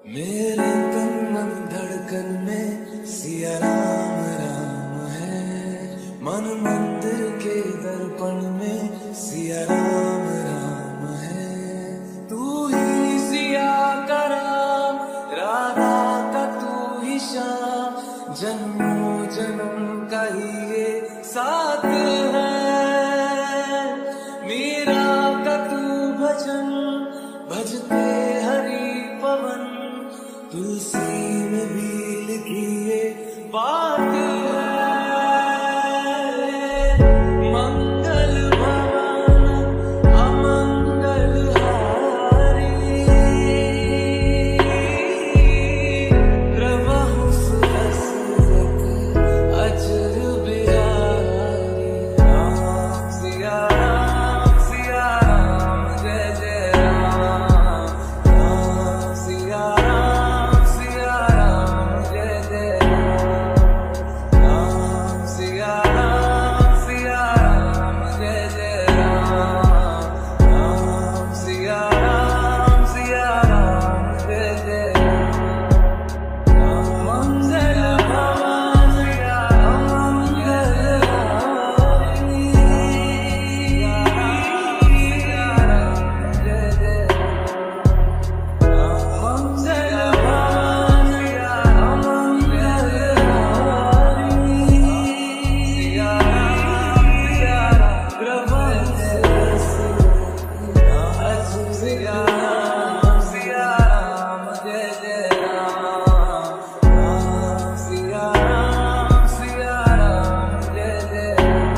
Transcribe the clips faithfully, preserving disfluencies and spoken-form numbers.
मेरे तन मन धड़कन में सिया राम राम है, मन मंदिर के दर्पण में सिया राम राम है। तू ही सिया का राम, राधा का तू ही श्याम, जन्मों जन्म का ही ये साथ है। मीरा का तू भजन भजते हरि पवन, तुलसी में भी लिखी ये बात है। मंगल भवन अमंगल हारी, प्रभु सुरसरत अजर बिहारी। राम सिया राम सिया राम जय जय राम, राम सिया राम सिया राम जय जय राम, राम सिया राम सिया राम जय जय राम, राम सिया राम सिया राम जय जय राम। मंगल भवन अमंगल हारी, सिया राम जय जय राम। मंगल भवन अमंगल हारी, सिया राम सिया राम प्रभु सिया राम सिया राम जय जय राम, राम सिया राम सिया राम जय जय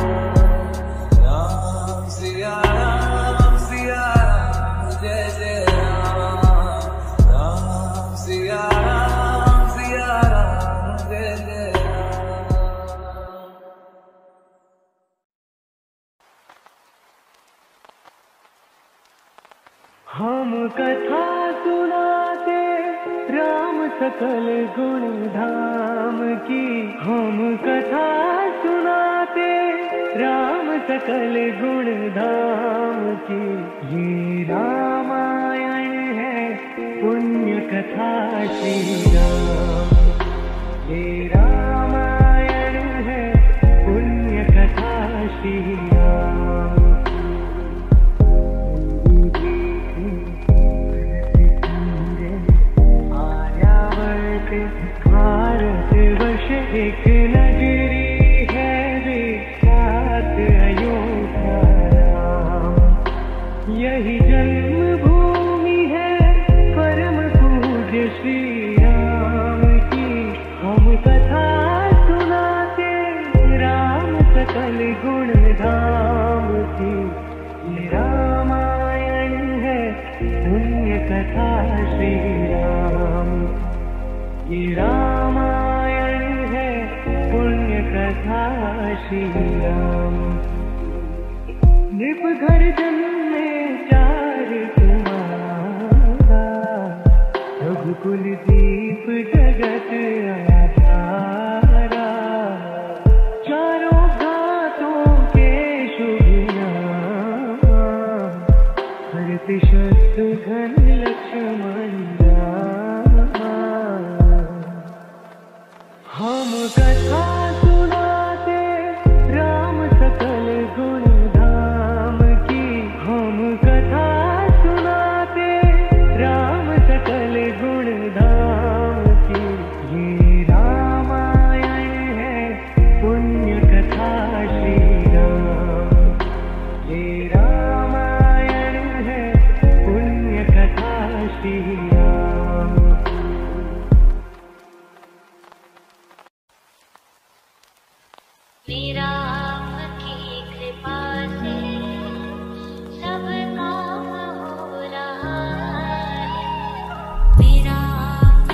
राम, राम सिया राम सिया राम जय जय राम, राम सिया राम सिया राम जय जय राम। हम कथा सुनाते राम सकल गुण धाम की, हम कथा सुनाते राम सकल गुण धाम की। ये रामायण है पुण्य कथा श्री राम, ये रामायण है पुण्य कथा श्री राम। भारत वर्ष एक नगरी है विख्यात अयोध्या राम, यही जन्मभूमि है परम पूज्य श्री राम की। हम कथा सुनाते राम सकल गुण धाम की। ये रामायण है पुण्य कथा श्री राम, ये रामायण है पुण्य कथा श्री राम। नृप घर जन्मे चार कुमारा, रघुकुल दीप जगत आधारा। चारों घातों के शुभ नाम, भरत शत्रुघ्न लक्ष्मण राम। हम कथा सुनाते राम सकल गुण धाम की, हम कथा सुनाते राम सकल गुण धाम की। ये रामायण है पुण्य कथा श्री राम, ये रामायण है पुण्य कथा श्री राम। मेरा आपकी कृपा से सब काम हो रहा है, मेरा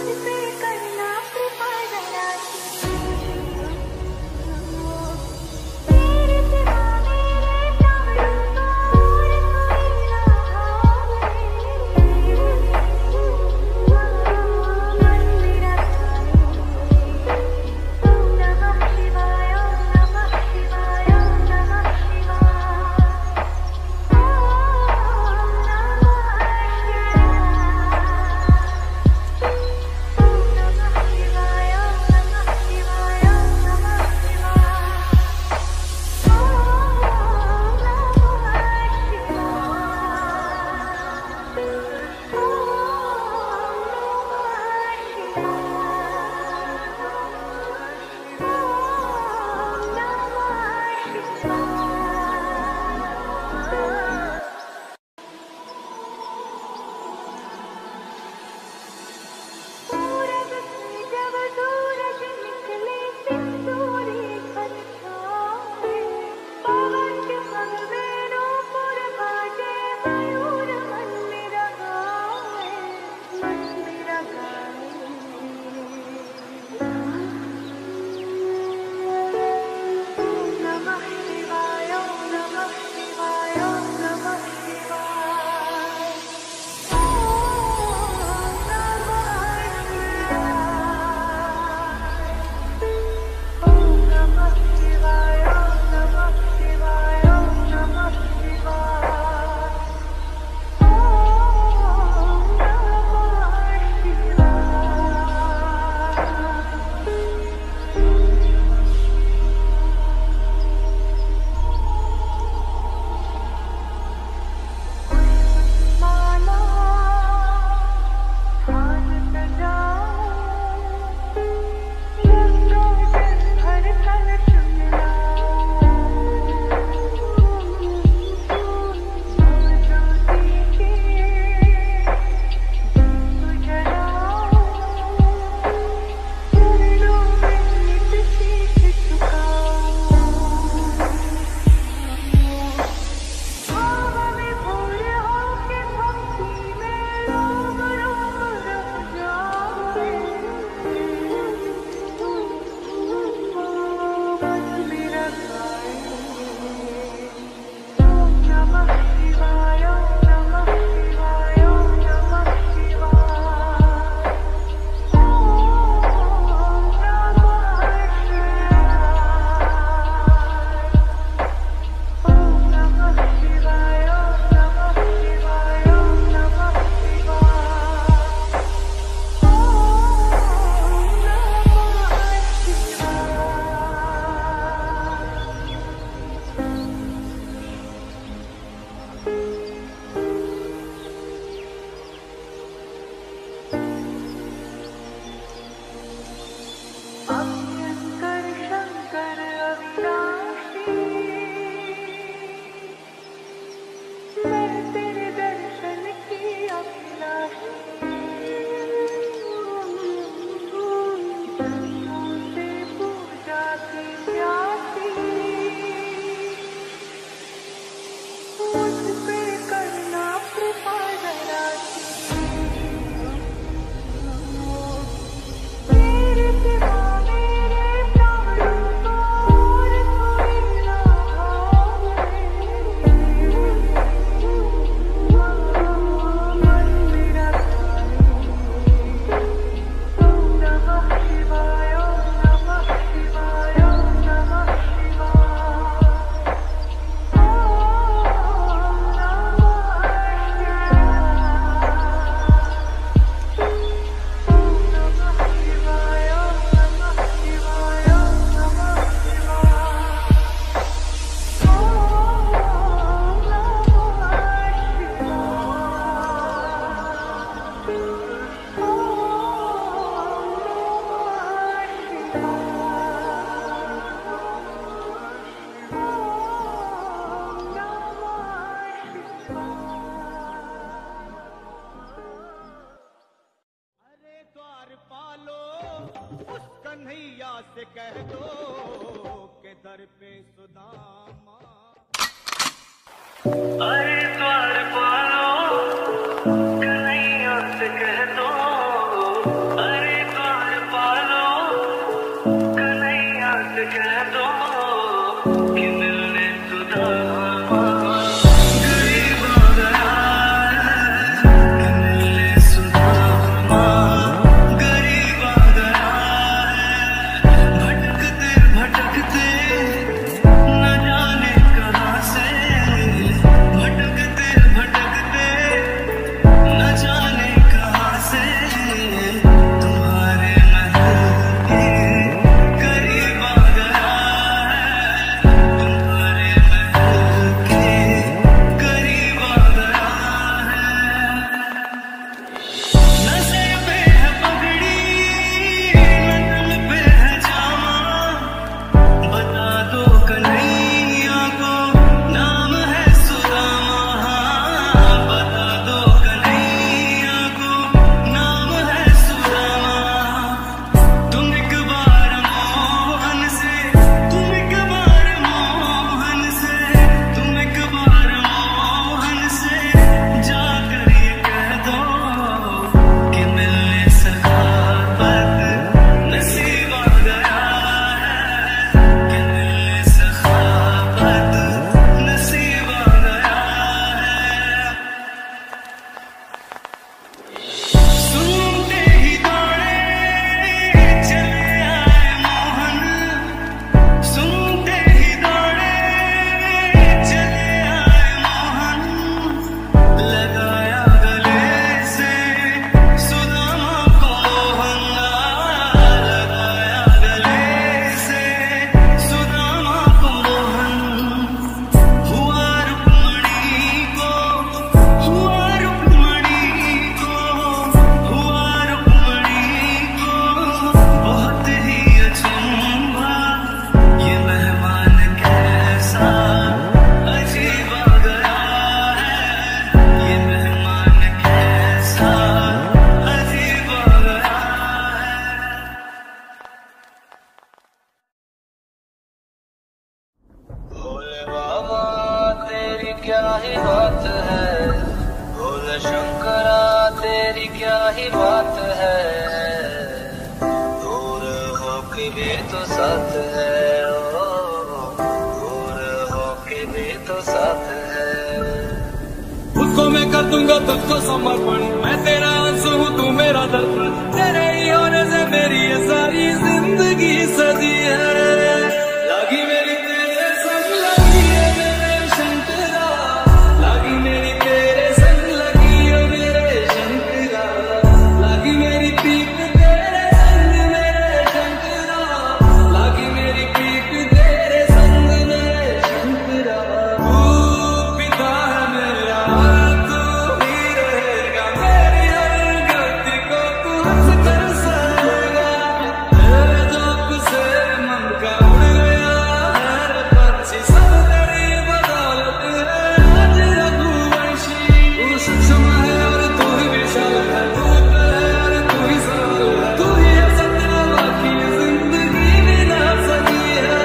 से कह दो के दर पे सुदामा। अरे द्वार पालो कन्हैया से कह दो, अरे क्या ही बात है, दूर हो के भी तो साथ है, ओ, दूर हो के भी तो साथ है। उसको मैं कर दूंगा तुझको समर्पण, मैं तेरा आंसू हूँ तू मेरा दर्पण, तेरे ही होने से मेरी ये सारी जिंदगी सजी है। लगी मेरी तेरे संग लगी है मेरे शंकरा, लगी मेरी तेरे संग लगी है मेरे शंकरा, लगी मेरी पीक तेरे संग मेरे शंकरा, लगी मेरी पीक तेरे संग मेरे शंकरा। तू पिता है मेरा, तू ही रहेगा मेरी हर गलती को तू हंस कर सहेगा, तेरे जोक से मन का उड़ गया है पंछी, सब तेरी बदौलत है आज रघुवंशी। तू सक्षम है और तू ही विशाल है, भूत है और तू ही सरल है, तू ही है सत्य बाकी जिंदगी बिना सकी है।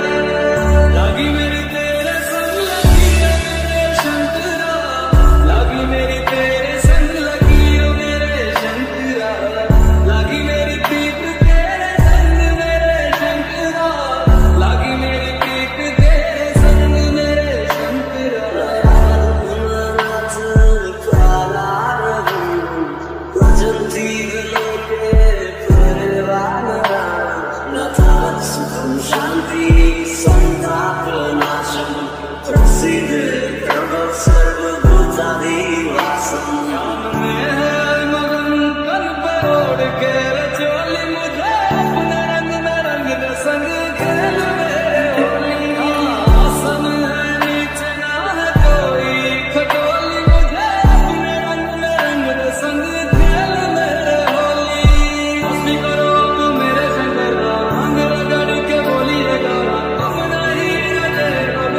लगी मेरी तेरे संग लगी है मेरे शंकरा, लगी मेरी तेरे संग लगी है मेरे शंकरा, लगी मेरी पीक तेरे संग मेरे शंकरा, लगी मेरी पीक तेरे संग मेरे शंकरा।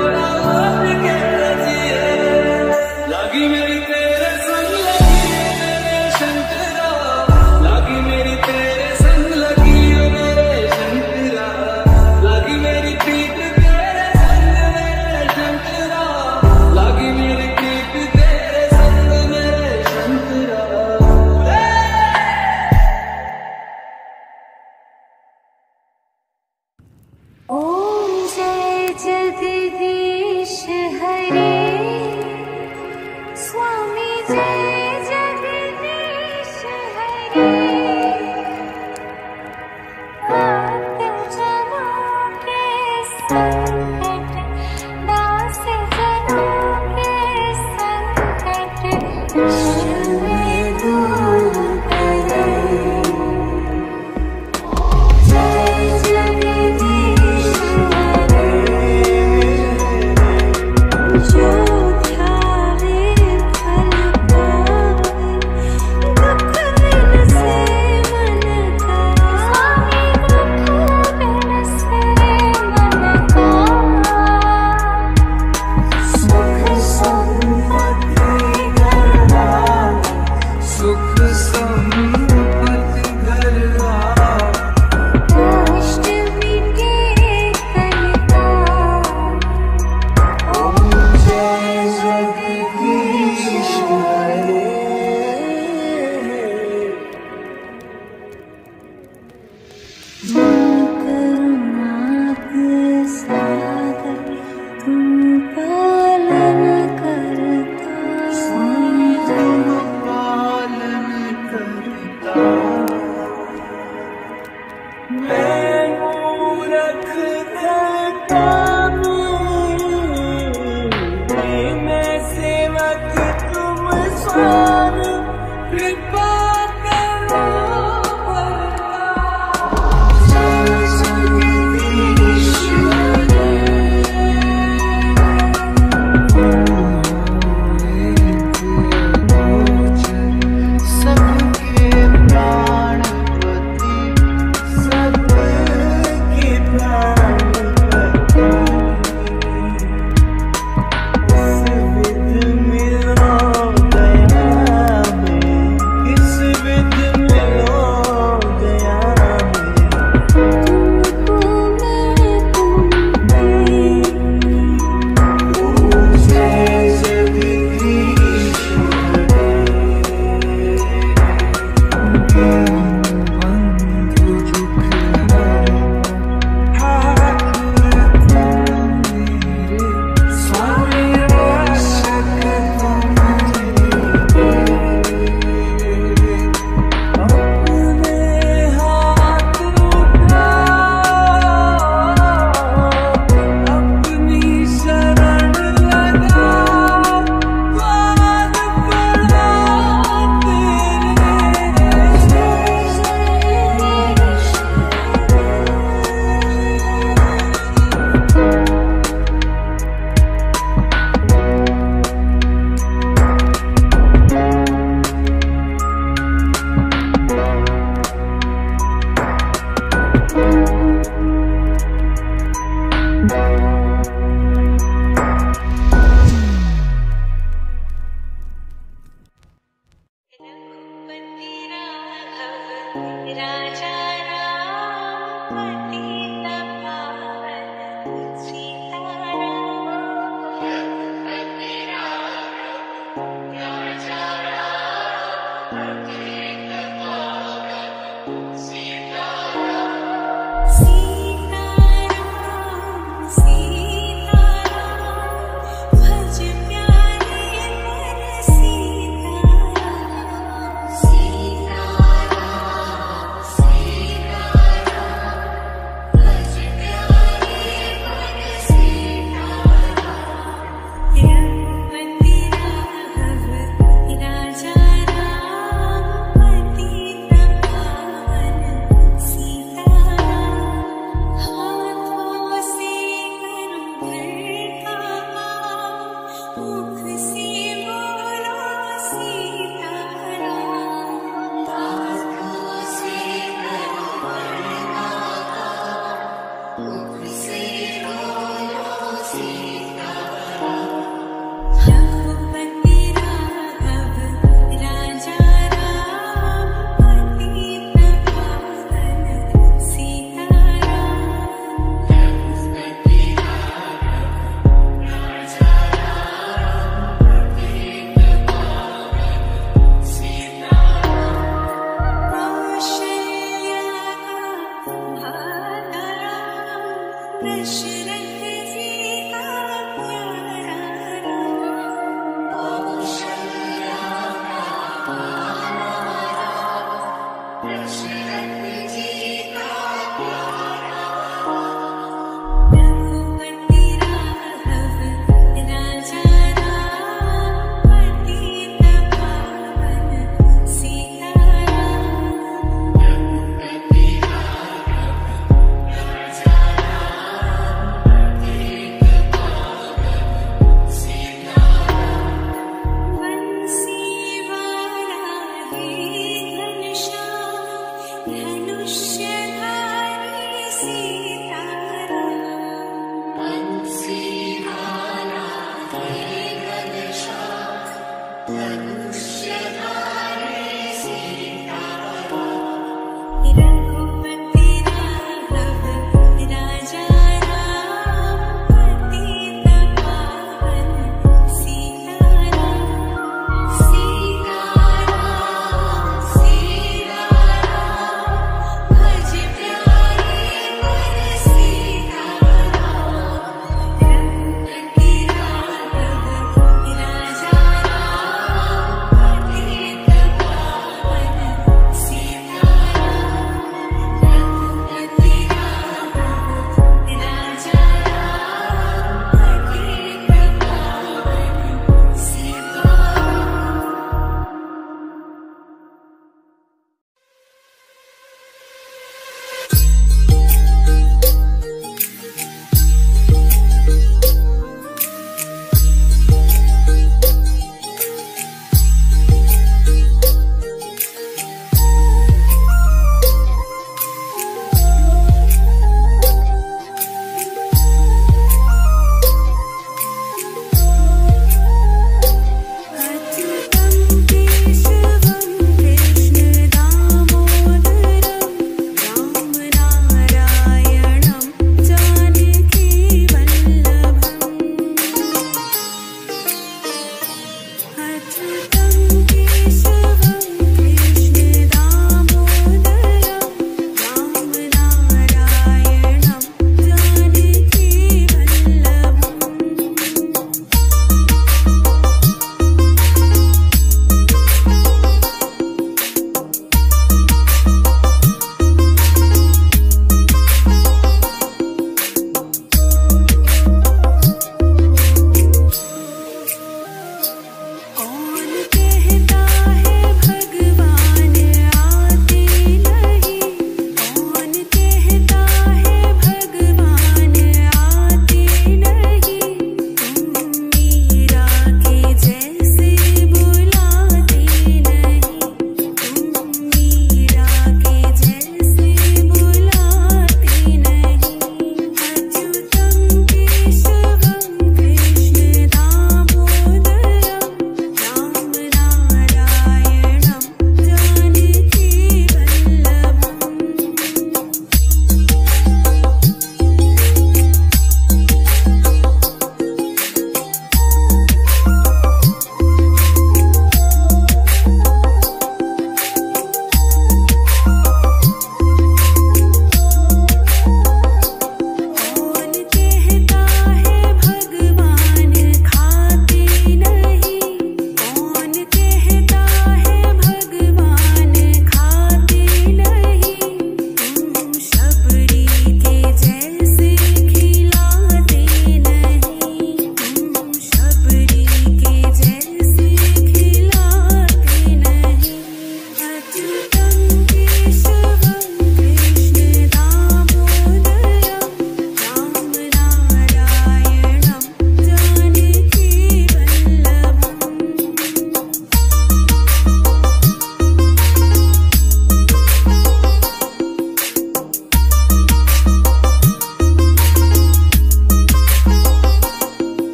लगी मेरी तेरे संग लगी है राजा राम पतित पावन सीताराम राजा राम पतित पावन सीताराम सीताराम सीताराम भज प्यारे पर सीताराम सीताराम सीताराम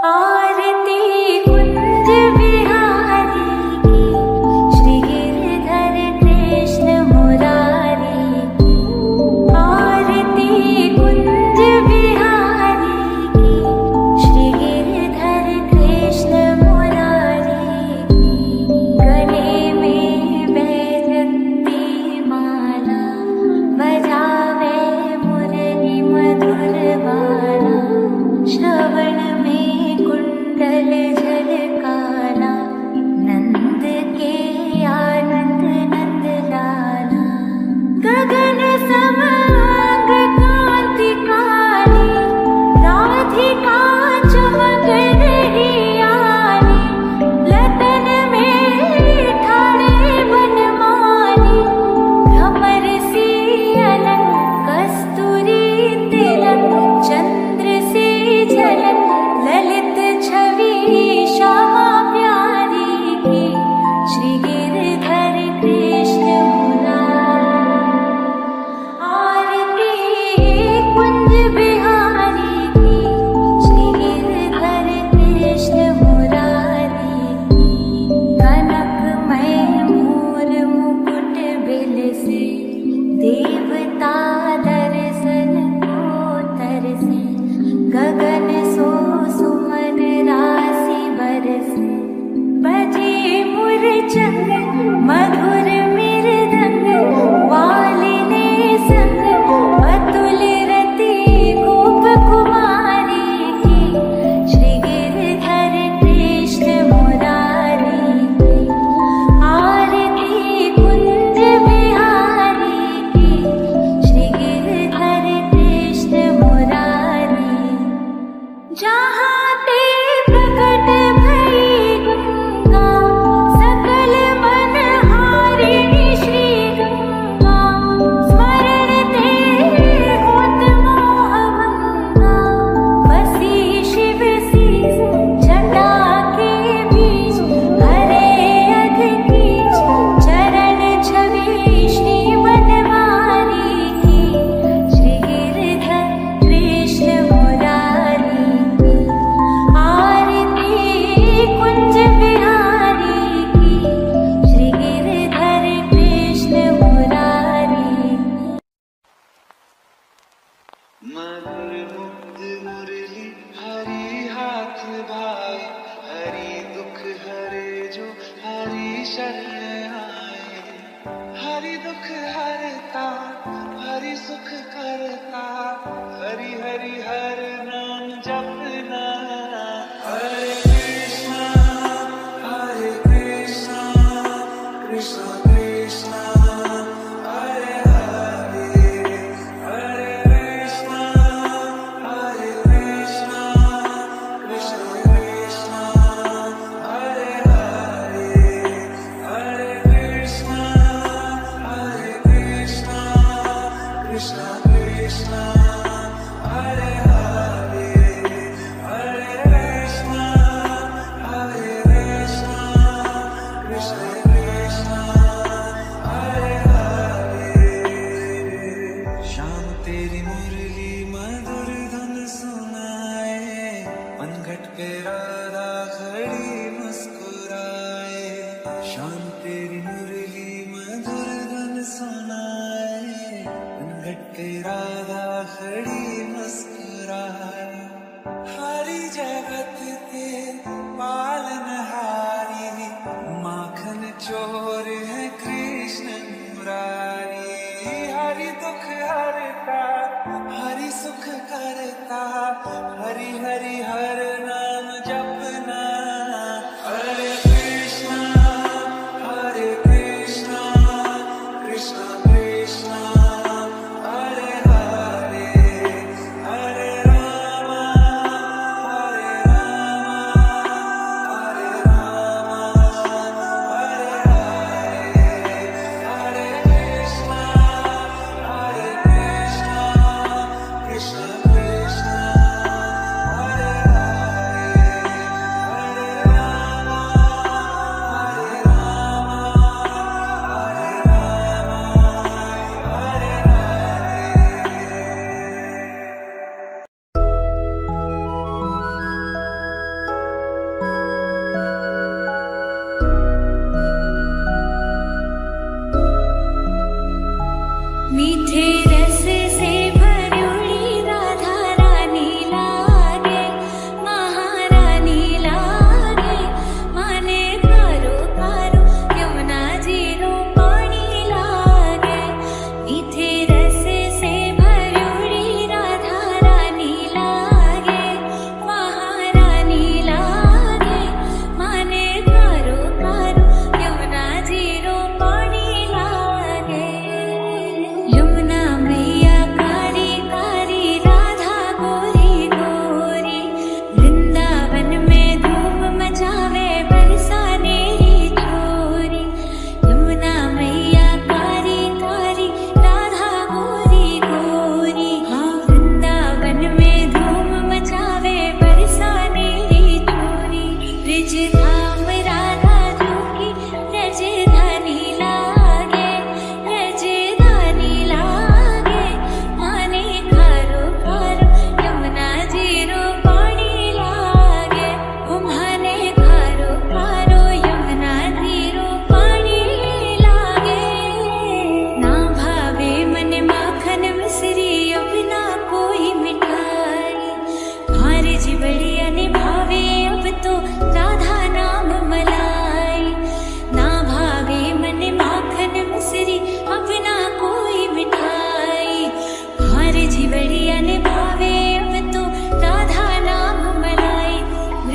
Krishna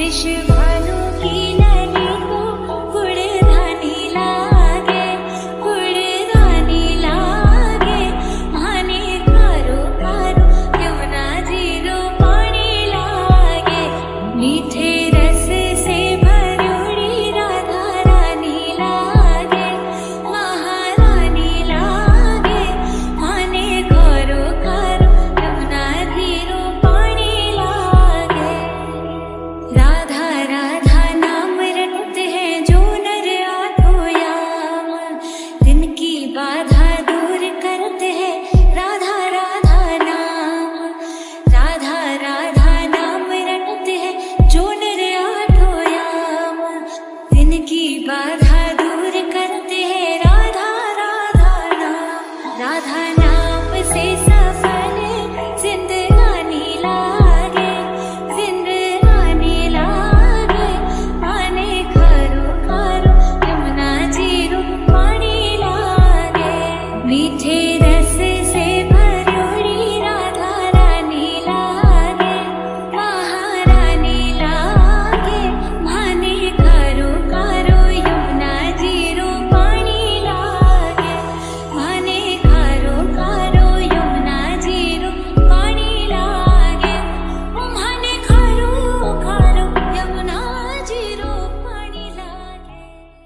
विष भानु की नली को गुड़धानी लागे गुड़धानी लागे माने कारो कारो यमुना जीरो पानी लागे मीठे रस से भरोड़ी राधा रानी लागे महारानी लागे माने कारो कारो यमुना जीरो पानी लागे राधा राधा नाम रटते हैं जो नर आठों याम दिन की बाधा दूर करते हैं राधा राधा नाम राधा राधा नाम रटते हैं जो नर आठों याम दिन की बाधा दूर करते हैं राधा राधा नाम राधा नाम से सफल जिंदगानी लागे जिंदगानी लागे पाने खारो खारो यमुना जीरो पानी लागे मीठे रस से भरोड़ी राधा रानी लागे महारानी लागे माने खारो खारो यमुना जीरो पानी लागे माने खारो खारो यमुना जीरो पानी लागे माने खारो खारो यमुना जीरो पानी लागे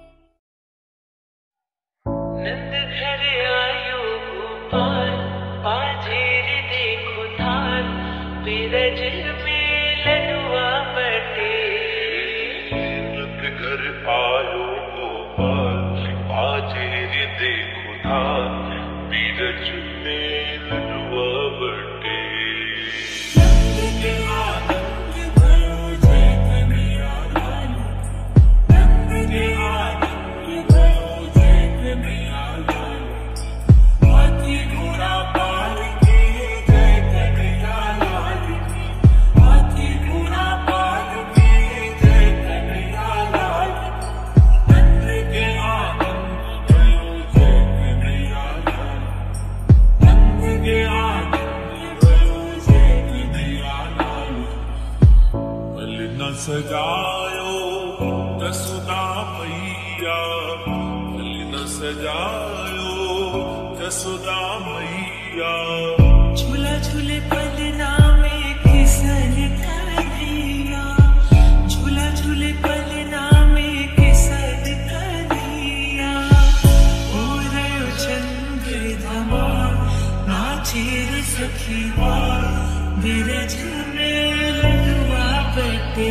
नंद घर आयो गोपाल पाझेर देखो थाल बीरज में लडुआ बटे नंद घर आयो गोपाल पाझेर देखो थाल बीरज में लडुआ बटे नंद के आनंद भयो जय कन्हैया लाल नंद के आनंद भयो जय कन्हैया लाल हाथी घोड़ा पाल के जय कन्हैया लाल हाथी घोड़ा पाल के जय कन्हैया लाल नंद के आनंद भयो जय कन्हैया लाल नंद के आनंद भयो जय कन्हैया लाल पल न सजायो जसोदा मैया पल न सजायो जसोदा मैया झूला झूले पलना में किसन कन्हैया झूला झूले पलना में किसन कन्हैया हो रहे चंद्र धमा नाचे रे सखीवा बीरज में लडुआ बटे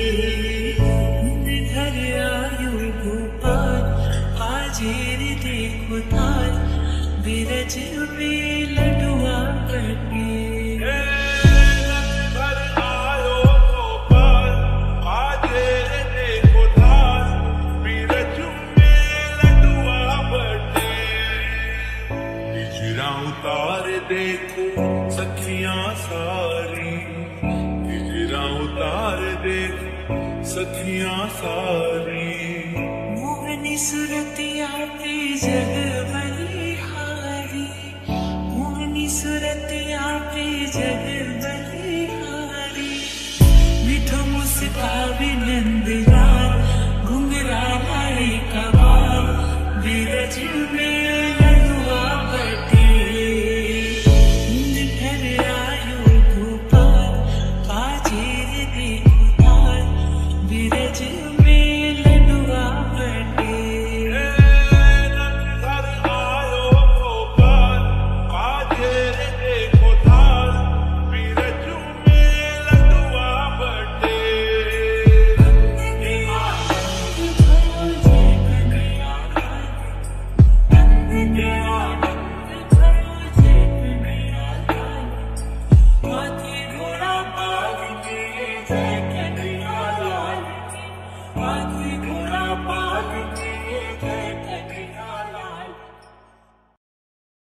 घर आयो गोपाल पाझेर देखो थाल बीरज में लडुआ बटे नंद घर आयो गोपाल पाझेर देखो थाल बीरज में लडुआ बटे हिजरा उतार देखो सखियां सारी हिजरा उतार देखो सखियां सारी मोहनी सुरतिया पे जग बलिहारी मोहनी सुरतिया पे जग